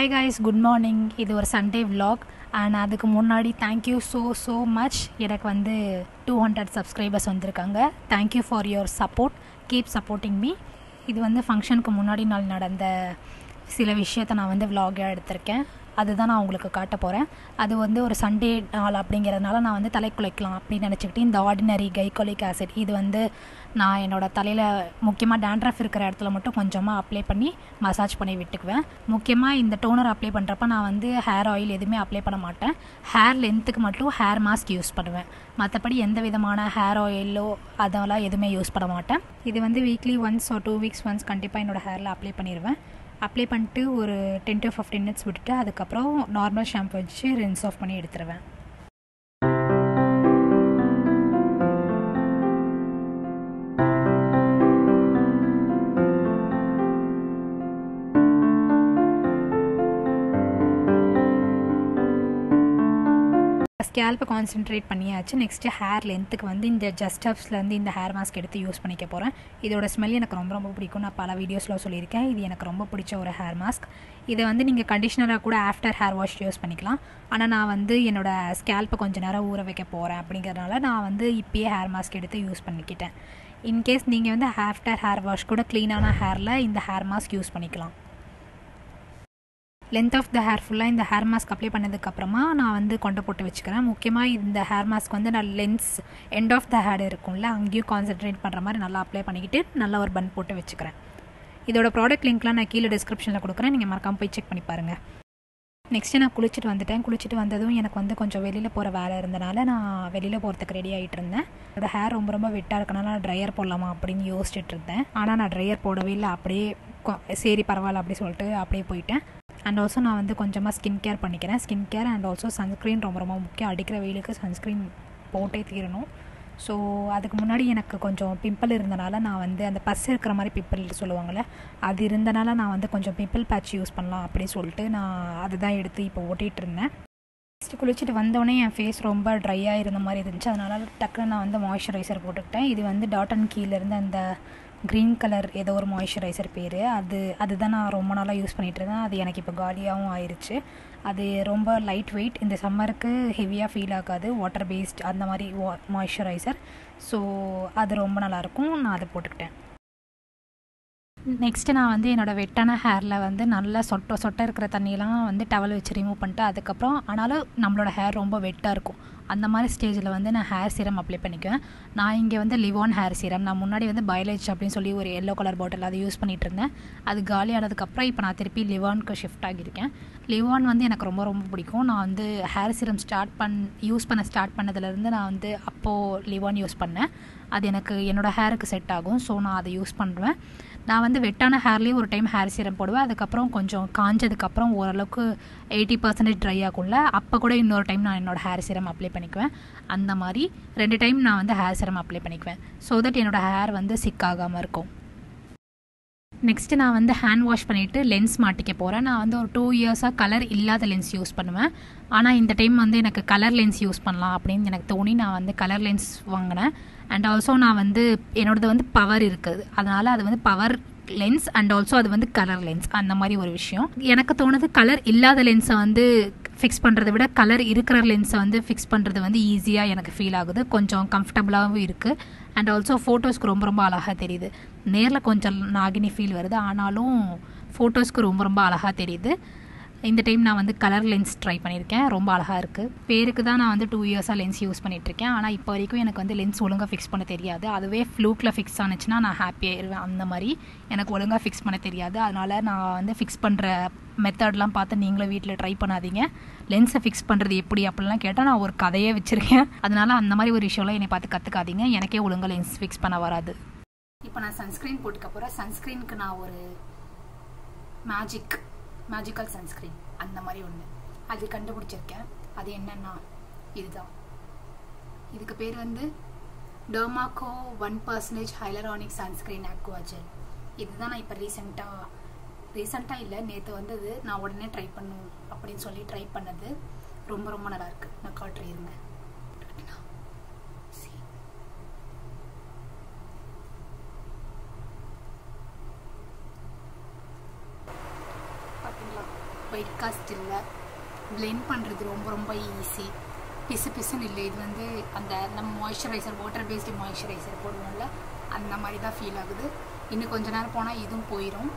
Hi guys, good morning. இது ஒரு Sunday vlog and அதுக்கு முன்னாடி thank you so much. எனக்கு வந்து 200 subscribers வந்திருக்காங்க. Thank you for your support. Keep supporting me. இது வந்து ஃபங்க்ஷனுக்கு முன்னாடி நாள் நடந்த சில விஷயத்தை நான் வந்து vlog-ஆ எடுத்திருக்கேன். அதுதான் நான் உங்களுக்கு காட்ட போகிறேன். அது வந்து ஒரு சண்டே நாள் அப்படிங்கிறதுனால நான் வந்து தலை குளிக்கலாம் அப்படின்னு நினச்சிக்கிட்டு இந்த ஆர்டினரி கைகோலிக் ஆசிட் இது வந்து நான் என்னோடய தலையில் முக்கியமாக டேண்ட்ரஃப் இருக்கிற இடத்துல மட்டும் கொஞ்சமாக அப்ளை பண்ணி மசாஜ் பண்ணி விட்டுக்குவேன். முக்கியமாக இந்த டோனர் அப்ளை பண்ணுறப்ப நான் வந்து ஹேர் ஆயில் எதுவுமே அப்ளை பண்ண மாட்டேன். ஹேர் லென்த்துக்கு மட்டும் ஹேர் மாஸ்க் யூஸ் பண்ணுவேன். மற்றபடி எந்த விதமான ஹேர் ஆயிலோ அதெல்லாம் எதுவுமே யூஸ் பண்ண மாட்டேன். இது வந்து வீக்லி ஒன்ஸ் ஒரு 2 weeks ஒன்ஸ் கண்டிப்பாக என்னோடய ஹேரில் அப்ளை பண்ணிடுவேன். அப்ளை பண்ணிட்டு ஒரு 10 to 15 minutes விட்டுட்டு அதுக்கப்புறம் நார்மல் ஷாம்பு வச்சு ரின்ஸ் ஆஃப் பண்ணி எடுத்துருவேன். ஸ்கேல்ப்பை கான்சென்ட்ரேட் பண்ணியாச்சு. நெக்ஸ்ட்டு ஹேர் லென்த்துக்கு வந்து இந்த ஜஸ்டப்ஸ்லேருந்து இந்த ஹேர் மாஸ்க் எடுத்து யூஸ் பண்ணிக்க போகிறேன். இதோட ஸ்மெல் எனக்கு ரொம்ப பிடிக்கும். நான் பல வீடியோஸில் சொல்லியிருக்கேன். இது எனக்கு ரொம்ப பிடிச்ச ஒரு ஹேர் மாஸ்க். இதை வந்து நீங்கள் கண்டிஷ்னராக கூட ஆஃப்டர் ஹேர் வாஷ் யூஸ் பண்ணிக்கலாம். ஆனால் நான் வந்து என்னோடய ஸ்கேல்ப்பை கொஞ்சம் நேரம் ஊற வைக்க போகிறேன் அப்படிங்கிறதுனால நான் வந்து இப்போயே ஹேர் மாஸ்க் எடுத்து யூஸ் பண்ணிக்கிட்டேன். இன்கேஸ் நீங்கள் வந்து ஆஃப்டர் ஹேர் வாஷ் கூட க்ளீனான ஹேரில் இந்த ஹேர் மாஸ்க் யூஸ் பண்ணிக்கலாம். லென்த் ஆஃப் த ஹேர் ஃபுல்லாக இந்த ஹேர் மாஸ்க் அப்ளை பண்ணதுக்கப்புறமா நான் வந்து கொண்டை போட்டு வச்சுக்கிறேன். முக்கியமாக இந்த ஹேர் மாஸ்க் வந்து நான் length end of the hair இருக்கும்ல அங்கேயும் கான்சென்ட்ரேட் பண்ணுற மாதிரி நல்லா அப்ளை பண்ணிக்கிட்டு நல்லா ஒரு பன் போட்டு வச்சுக்கிறேன். இதோட ப்ராடக்ட் லிங்க்லாம் நான் கீழே டிஸ்கிரிப்ஷனில் கொடுக்குறேன். நீங்கள் மறக்காமல் போய் செக் பண்ணி பாருங்கள். நெக்ஸ்ட்டு நான் குளிச்சுட்டு வந்துட்டேன். குளிச்சுட்டு வந்ததும் எனக்கு வந்து கொஞ்சம் வெளியில் போகிற வேலை இருந்தனால நான் வெளியில் போகிறதுக்கு ரெடி ஆகிட்டு இருந்தேன். என்னோடய ஹேர் ரொம்ப வெட்டாக இருக்கனால நான் ட்ரையர் போடலாமா அப்படின்னு யோசிச்சுட்டு இருந்தேன். ஆனால் நான் ட்ரையர் போடவே இல்லை. அப்படியே சரி பரவாயில்ல அப்படி சொல்லிட்டு அப்படியே போயிட்டேன். அண்ட் ஆல்சோ நான் வந்து கொஞ்சமாக ஸ்கின் கேர் பண்ணிக்கிறேன். Skin care and also sunscreen ரொம்ப முக்கியம். அடிக்கிற வெயிலுக்கு சன்ஸ்க்ரீன் போட்டே தீரணும். ஸோ அதுக்கு முன்னாடி எனக்கு கொஞ்சம் பிம்பிள் இருந்தனால நான் வந்து அந்த பஸ் இருக்கிற மாதிரி பிம்பிள் சொல்லுவாங்கள்ல அது இருந்தனால நான் வந்து கொஞ்சம் பிம்பிள் பேட்ச் யூஸ் பண்ணலாம் அப்படின்னு சொல்லிட்டு நான் அதுதான் எடுத்து இப்போ ஓட்டிகிட்டு இருந்தேன். ஃபஸ்ட்டு குளிச்சுட்டு வந்தோடனே என் ஃபேஸ் ரொம்ப ட்ரையாக இருந்த மாதிரி இருந்துச்சு. அதனால் டக்குன்னு நான் வந்து மாய்ஸ்சரைசர் போட்டுக்கிட்டேன். இது வந்து டாட் அண்ட் கீழேருந்து அந்த க்ரீன் கலர் ஏதோ ஒரு மாய்ஸ்சரைசர் பேர் அதுதான் நான் ரொம்ப நாளாக யூஸ் பண்ணிகிட்டு இருந்தேன். அது எனக்கு இப்போ காலியாகவும் ஆயிடுச்சு. அது ரொம்ப லைட் வெயிட், இந்த சம்மருக்கு ஹெவியாக ஃபீல் ஆகாது. வாட்டர் பேஸ்ட் அந்த மாதிரி மாய்ஸ்சரைசர். ஸோ அது ரொம்ப நல்லாயிருக்கும். நான் அதை போட்டுக்கிட்டேன். நெக்ஸ்ட்டு நான் வந்து என்னோடய வெட்டான ஹேரில் வந்து நல்லா சொட்டை இருக்கிற தண்ணியெலாம் வந்து டவல் வச்சு ரிமூவ் பண்ணிட்டு அதுக்கப்புறம் ஆனாலும் நம்மளோட ஹேர் ரொம்ப வெட்டாக இருக்கும். அந்த மாதிரி ஸ்டேஜில் வந்து நான் ஹேர் சீரம் அப்ளை பண்ணிக்குவேன். நான் இங்கே வந்து லிவான் ஹேர் சீரம், நான் முன்னாடி வந்து பயோலேஜ் அப்படின்னு சொல்லி ஒரு எல்லோ கலர் பாட்டில் அதை யூஸ் பண்ணிகிட்டு இருந்தேன். அது காலி ஆனதுக்கப்புறம் இப்போ நான் திருப்பி லிவானுக்கு ஷிஃப்ட் ஆகியிருக்கேன். லிவான் வந்து எனக்கு ரொம்ப பிடிக்கும். நான் வந்து ஹேர் சீரம் யூஸ் பண்ண ஸ்டார்ட் பண்ணதுலேருந்து நான் வந்து அப்போது லிவான் யூஸ் பண்ணேன். அது எனக்கு என்னோடய ஹேருக்கு செட் ஆகும். ஸோ நான் அதை யூஸ் பண்ணுவேன். நான் வந்து வெட்டான ஹேர்லேயும் ஒரு டைம் ஹேர் சீரம் போடுவேன். அதுக்கப்புறம் கொஞ்சம் காஞ்சதுக்கப்புறம் ஓரளவுக்கு 80% ட்ரை ஆகும்ல அப்போ கூட இன்னொரு டைம் நான் என்னோடய ஹேர் சீரம் அப்ளை பண்ணிக்குவேன். அந்த மாதிரி 2 டைம் நான் வந்து ஹேர் சீரம் அப்ளை பண்ணிக்குவேன். ஸோ தட் என்னோடய ஹேர் வந்து சிக் ஆகாமல் இருக்கும். நெக்ஸ்ட்டு நான் வந்து ஹேண்ட் வாஷ் பண்ணிவிட்டு லென்ஸ் மாட்டிக்க போகிறேன். நான் வந்து ஒரு 2 yearsஆக கலர் இல்லாத லென்ஸ் யூஸ் பண்ணுவேன். ஆனால் இந்த டைம் வந்து எனக்கு கலர் லென்ஸ் யூஸ் பண்ணலாம் அப்படின்னு எனக்கு தோணி நான் வந்து கலர் லென்ஸ் வாங்கினேன். அண்ட் ஆல்சோ நான் வந்து என்னோடது வந்து பவர் இருக்குது. அதனால் அது வந்து பவர் லென்ஸ் அண்ட் ஆல்சோ அது வந்து கலர் லென்ஸ் அந்த மாதிரி ஒரு விஷயம். எனக்கு தோணுது கலர் இல்லாத லென்ஸை வந்து ஃபிக்ஸ் பண்ணுறதை விட கலர் இருக்கிற லென்ஸை வந்து ஃபிக்ஸ் பண்ணுறது வந்து ஈஸியாக எனக்கு ஃபீல் ஆகுது. கொஞ்சம் கம்ஃபர்டபுளாகவும் இருக்குது. அண்ட் ஆல்சோ ஃபோட்டோஸ்க்கு ரொம்ப அழகாக தெரியுது. நேரில் கொஞ்சம் நாகினி ஃபீல் வருது. ஆனாலும் ஃபோட்டோஸ்க்கு ரொம்ப அழகாக தெரியுது. இந்த டைம் நான் வந்து கலர் லென்ஸ் ட்ரை பண்ணியிருக்கேன். ரொம்ப அழகாக இருக்குது. பேருக்கு தான் நான் வந்து 2 yearsஆக லென்ஸ் யூஸ் பண்ணிகிட்ருக்கேன். ஆனால் இப்போ வரைக்கும் எனக்கு வந்து லென்ஸ் ஒழுங்காக ஃபிக்ஸ் பண்ண தெரியாது. அதுவே ஃப்ளூக்கில் ஃபிக்ஸ் ஆனிச்சுன்னா நான் ஹாப்பியாகிடுவேன். அந்த மாதிரி எனக்கு ஒழுங்காக ஃபிக்ஸ் பண்ண தெரியாது. அதனால் நான் வந்து ஃபிக்ஸ் பண்ணுற மெத்தட்லாம் பார்த்து நீங்களும் வீட்டில் ட்ரை பண்ணாதீங்க. லென்ஸை ஃபிக்ஸ் பண்ணுறது எப்படி அப்படிலாம் கேட்டால் நான் ஒரு கதையே வச்சுருக்கேன். அதனால் அந்த மாதிரி ஒரு விஷயம்லாம் என்னை பார்த்து கற்றுக்காதீங்க. எனக்கே ஒழுங்காக லென்ஸ் ஃபிக்ஸ் பண்ண வராது. இப்போ நான் சன்ஸ்க்ரீன் போட்டுக்க போகிறேன். சன்ஸ்க்ரீனுக்கு நான் ஒரு மேஜிக்கல் சன்ஸ்க்ரீன் அந்த மாதிரி ஒன்று அது கண்டுபிடிச்சிருக்கேன். அது என்னன்னா இதுதான். இதுக்கு பேர் வந்து Derma Co 1% hyaluronic sunscreen aqua gel. இதுதான் நான் இப்போ ரீசெண்டாக இல்லை நேற்று வந்தது. நான் உடனே ட்ரை பண்ணும் அப்படின்னு சொல்லி ட்ரை பண்ணது. ரொம்ப நல்லாயிருக்கு. நான் காட்டுறேன் இருங்க. ஒயிட் காஸ்ட் இல்லை, பிளெண்ட் பண்ணுறது ரொம்ப ரொம்ப ஈஸி, பிசு பிசுன்னு இல்லை. இது வந்து அந்த நம்ம மாய்ஸ்சரைசர் வாட்டர் பேஸ்டு மாய்ஸ்சரைசர் போடுவோம்ல அந்த மாதிரி தான் ஃபீல் ஆகுது. இன்னும் கொஞ்ச நேரம் போனால் இதுவும் போயிடும்.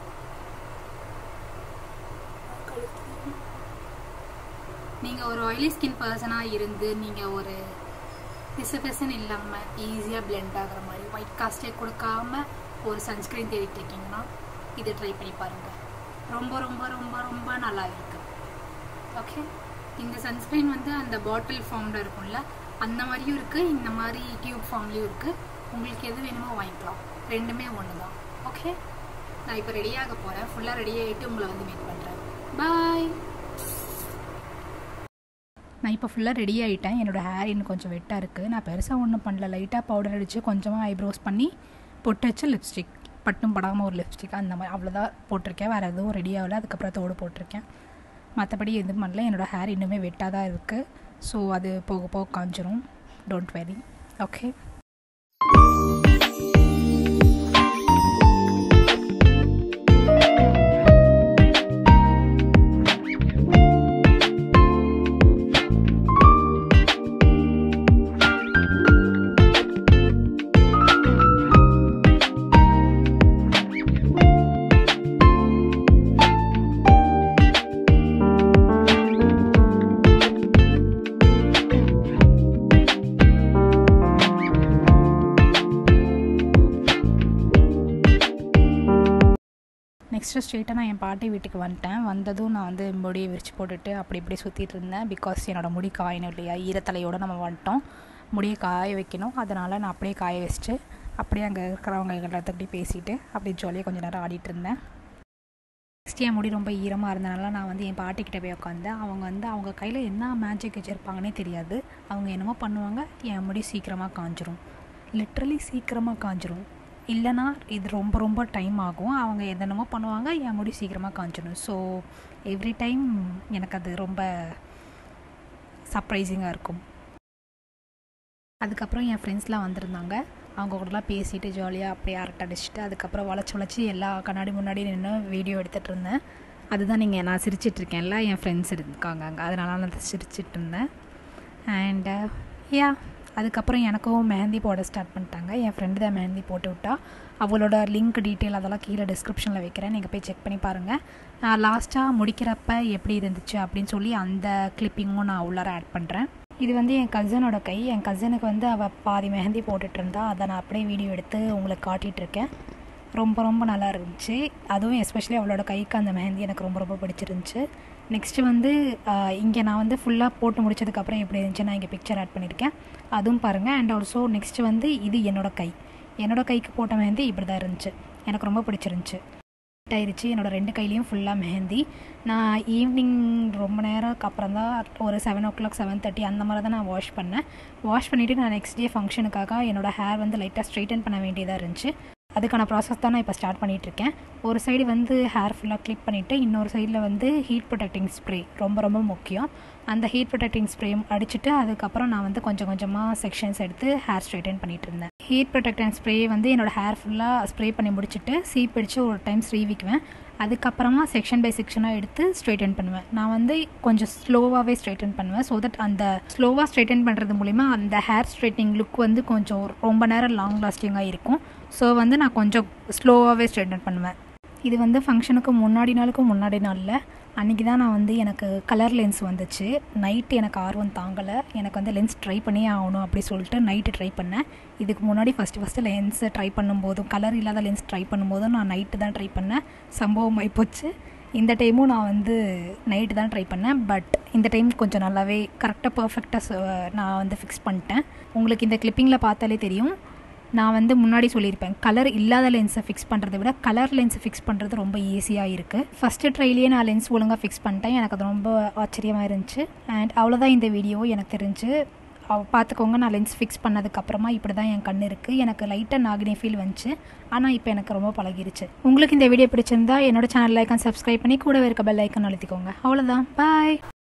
நீங்கள் ஒரு ஆயிலி ஸ்கின் பர்சனாக இருந்து நீங்கள் ஒரு பிசு பிசுன்னு இல்லாமல் ஈஸியாக பிளெண்ட் ஆகிற மாதிரி ஒயிட் காஸ்ட்டே கொடுக்காம ஒரு சன்ஸ்க்ரீன் தேடிட்டு இருக்கீங்கன்னா இதை ட்ரை பண்ணி பாருங்கள். ரொம்ப ரொம்ப ரொம்ப ரொம்ப நல்லா இருக்குது. ஓகே, இந்த சன்ஸ்க்ரீன் வந்து அந்த பாட்டில் ஃபார்மில் இருக்கும்ல அந்த மாதிரியும் இருக்குது, இந்த மாதிரி டியூப் ஃபார்ம்லேயும் இருக்குது. உங்களுக்கு எது வேணுமோ வாங்கிக்கலாம், ரெண்டுமே ஒன்று தான். ஓகே, நான் இப்போ ரெடியாக போகிறேன். ஃபுல்லாக ரெடி ஆகிட்டு உங்களை வந்து மீட் பண்ணுறேன். பாய். நான் இப்போ ஃபுல்லாக ரெடி ஆகிட்டேன். என்னோடய ஹேர் இன்னும் கொஞ்சம் வெட்டாக இருக்குது. நான் பெருசாக ஒன்றும் பண்ணல, லைட்டாக பவுடர் அடித்து கொஞ்சமாக ஐப்ரோஸ் பண்ணி பொட்டு வச்சு லிப்ஸ்டிக், பட்டும் படாமல் ஒரு லிப்ஸ்டிக் அந்த மாதிரி அவ்வளோதான் போட்டிருக்கேன். வேறு எதுவும் ரெடி ஆகலை. அதுக்கப்புறம் தோடு போட்டிருக்கேன். மற்றபடி எதுவும் பண்ணல. என்னோடய ஹேர் இன்னுமே வெட்டாக தான் இருக்குது. ஸோ அது போக போக காஞ்சிரும். Don't worry. ஓகே, நெக்ஸ்ட்டு ஸ்ட்ரெயிட்டாக நான் என் பாட்டி வீட்டுக்கு வந்துட்டேன். வந்ததும் நான் வந்து முடியை விரிச்சு போட்டுட்டு அப்படி இப்படி சுற்றிட்டு இருந்தேன். பிகாஸ் என்னோடய முடி காயணும் இல்லையா, ஈரத்தலையோடு நம்ம வந்துட்டோம், முடியை காய வைக்கணும். அதனால் நான் அப்படியே காய வச்சுட்டு அப்படியே அங்கே இருக்கிறவங்க எல்லாத்துக்கிட்டே பேசிவிட்டு அப்படியே ஜாலியாக கொஞ்சம் நேரம் ஆடிட்டு இருந்தேன். நெக்ஸ்ட் என் முடி ரொம்ப ஈரமாக இருந்தனால நான் வந்து என் பாட்டிக்கிட்ட போய் உட்காந்தேன். அவங்க வந்து அவங்க கையில் என்ன மேஜிக் வச்சுருப்பாங்கன்னே தெரியாது. அவங்க என்னமோ பண்ணுவாங்க, என் முடி சீக்கிரமாக காஞ்சிரும், லிட்ரலி சீக்கிரமாக காஞ்சிரும். இல்லைனா இது ரொம்ப ரொம்ப டைம் ஆகும். அவங்க என்னென்னமோ பண்ணுவாங்க, என் முடி சீக்கிரமாக காஞ்சிடும். ஸோ எவ்ரி டைம் எனக்கு அது ரொம்ப சர்ப்ரைசிங்காக இருக்கும். அதுக்கப்புறம் என் ஃப்ரெண்ட்ஸ்லாம் வந்திருந்தாங்க. அவங்க கூடலாம் பேசிட்டு ஜாலியாக அப்படியே அரட்டை அடிச்சுட்டு அதுக்கப்புறம் வளைச்சி எல்லா கண்ணாடி முன்னாடி நின்று வீடியோ எடுத்துகிட்டு இருந்தேன். அதுதான் நான் சிரிச்சிட்ருக்கேன்ல, என் ஃப்ரெண்ட்ஸ் இருக்காங்க அங்கே, அதனால நான் சிரிச்சிட்டு இருந்தேன். அண்டு யா, அதுக்கப்புறம் எனக்கும் மெஹந்தி போட ஸ்டார்ட் பண்ணிட்டாங்க. என் ஃப்ரெண்டு தான் மெஹந்தி போட்டு விட்டா. அவளோட லிங்க் டீட்டெயில் அதெல்லாம் கீழே டிஸ்கிரிப்ஷனில் வைக்கிறேன், நீங்கள் போய் செக் பண்ணி பாருங்கள். நான் லாஸ்ட்டாக முடிக்கிறப்ப எப்படி இருந்துச்சு அப்படின்னு சொல்லி அந்த கிளிப்பிங்கும் நான் உள்ளார ஆட் பண்ணுறேன். இது வந்து என் கசினோட கை. என் கசினுக்கு வந்து அவள் பாதி மெஹந்தி போட்டுட்டு இருந்தா, அதை நான் அப்படியே வீடியோ எடுத்து உங்களுக்கு காட்டிகிட்ருக்கேன். ரொம்ப ரொம்ப நல்லா இருந்துச்சு. அதுவும் எஸ்பெஷலி அவளோட கைக்கு அந்த மெஹந்தி எனக்கு ரொம்ப ரொம்ப பிடிச்சிருந்துச்சு. நெக்ஸ்ட்டு வந்து இங்கே நான் வந்து ஃபுல்லாக போட்டு முடிச்சதுக்கப்புறம் எப்படி இருந்துச்சு நான் இங்கே பிக்சர் ஆட் பண்ணியிருக்கேன், அதுவும் பாருங்கள். அண்ட் ஆல்சோ நெக்ஸ்ட்டு வந்து இது என்னோடய கைக்கு போட்ட மெஹந்தி இப்படி தான் இருந்துச்சு. எனக்கு ரொம்ப பிடிச்சிருந்துச்சு. ஆயிடுச்சு. என்னோடய 2 கையிலையும் ஃபுல்லாக மெஹந்தி. நான் ஈவினிங் ரொம்ப நேரம்க்கு அப்புறம் தான் ஒரு 7 o'clock 7:30 அந்த மாதிரி தான் நான் வாஷ் பண்ணேன். வாஷ் பண்ணிவிட்டு நான் நெக்ஸ்ட் டே ஃபங்க்ஷனுக்காக என்னோடய ஹேர் வந்து லைட்டாக ஸ்ட்ரைட்டன் பண்ண வேண்டியதாக இருந்துச்சு. அதுக்கான ப்ராசஸ் தான் நான் இப்போ ஸ்டார்ட் பண்ணிகிட்ருக்கேன். ஒரு சைடு வந்து ஹேர் ஃபுல்லாக கிளிப் பண்ணிவிட்டு இன்னொரு சைடில் வந்து ஹீட் ப்ரொடெக்டிங் ஸ்ப்ரே ரொம்ப ரொம்ப முக்கியம். அந்த ஹீட் ப்ரொடெக்டிங் ஸ்ப்ரே அடிச்சுட்டு அதுக்கப்புறம் நான் வந்து கொஞ்சம் கொஞ்சமாக செக்ஷன்ஸ் எடுத்து ஹேர் ஸ்ட்ரைட்டன் பண்ணிகிட்டு இருந்தேன். ஹீட் ப்ரொடெக்டிங் ஸ்ப்ரே வந்து என்னோடய ஹேர் ஃபுல்லாக ஸ்ப்ரே பண்ணி முடிச்சுட்டு சீப் அடித்து ஒரு டைம் ஸ்ரீவிக்குவேன். அதுக்கப்புறமா செக்ஷன் பை செக்ஷனாக எடுத்து ஸ்ட்ரைட்டன் பண்ணுவேன். நான் வந்து கொஞ்சம் ஸ்லோவாகவே ஸ்ட்ரைட்டன் பண்ணுவேன். ஸோ தட் அந்த ஸ்லோவாக ஸ்ட்ரைட்டன் பண்ணுறது மூலிமா அந்த ஹேர் ஸ்ட்ரைட்னிங் லுக் வந்து கொஞ்சம் ரொம்ப நேரம் லாங் லாஸ்டிங்காக இருக்கும். ஸோ வந்து நான் கொஞ்சம் ஸ்லோவாகவே ஸ்ட்ரைட்டன் பண்ணுவேன். இது வந்து ஃபங்க்ஷனுக்கு முன்னாடி நாளில் அன்றைக்கி தான் நான் வந்து எனக்கு கலர் லென்ஸ் வந்துச்சு. நைட்டு எனக்கு ஆர்வம் தாங்கலை, எனக்கு வந்து லென்ஸ் ட்ரை பண்ணியே ஆகணும் அப்படி சொல்லிட்டு நைட்டு ட்ரை பண்ணேன். இதுக்கு முன்னாடி ஃபஸ்ட்டு லென்ஸை ட்ரை பண்ணும்போதும் கலர் இல்லாத லென்ஸ் ட்ரை பண்ணும்போதும் நான் நைட்டு தான் ட்ரை பண்ணேன். சம்பவம் ஆகிப்போச்சு. இந்த டைமும் நான் வந்து நைட்டு தான் ட்ரை பண்ணேன். பட் இந்த டைம் கொஞ்சம் நல்லாவே கரெக்டாக பர்ஃபெக்டாக நான் வந்து ஃபிக்ஸ் பண்ணிட்டேன். உங்களுக்கு இந்த கிளிப்பிங்கில் பார்த்தாலே தெரியும். நான் வந்து முன்னாடி சொல்லியிருப்பேன், கலர் இல்லாத லென்ஸை ஃபிக்ஸ் பண்ணுறதை விட கலர் லென்ஸை ஃபிக்ஸ் பண்ணுறது ரொம்ப ஈஸியாக இருக்குது. ஃபஸ்ட்டு ட்ரைலேயே நான் லென்ஸ் ஒழுங்காக ஃபிக்ஸ் பண்ணிட்டேன். எனக்கு அது ரொம்ப ஆச்சரியமாக இருந்துச்சு. அண்ட் அவ்வளோதான் இந்த வீடியோ எனக்கு தெரிஞ்சு. பார்த்துக்கோங்க, நான் லென்ஸ் ஃபிக்ஸ் பண்ணதுக்கப்புறமா இப்படி தான் என் கண் இருக்குது. எனக்கு லைட்டாக நாகினே ஃபீல் வந்துச்சு, ஆனால் இப்போ எனக்கு ரொம்ப பழகிருச்சு. உங்களுக்கு இந்த வீடியோ பிடிச்சிருந்தா என்னோட சேனல் லைக் அண்ட் சப்ஸ்கிரைப் பண்ணி கூடவே இருக்க பெல் ஐக்கன் அழுத்திக்கோங்க. அவ்வளோதான், பாய்.